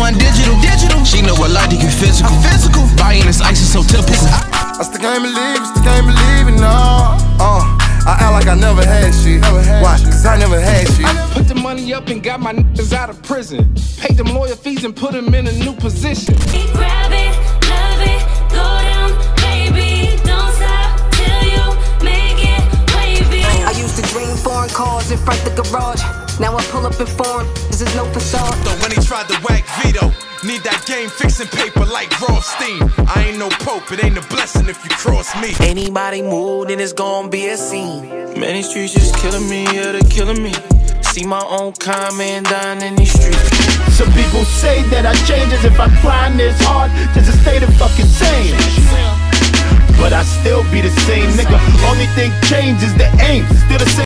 one digital. She know I like to get physical. Buying this ice is so typical. I still can't believe it, no. I act like I never had shit. Why? Cause I never had shit. Put the money up and got my niggas out of prison. Paid them lawyer fees and put them in a new position. Grab it, love it, go down, baby. Don't stop till you make it wavy. I used to dream foreign cars in front the garage. Now I pull up in foreign, this is no facade. So when he tried to whack Vito, need that game fixing paper like Rothstein. I ain't no pope, it ain't a blessing if you cross me. Anybody move, then it's gonna be a scene. Many streets just killing me, yeah, they're killing me. See my own kind man dying in these streets. Some people say that I change as if I grind this hard just to stay the fucking same. But I still be the same nigga. Only thing changes the aim, still the same.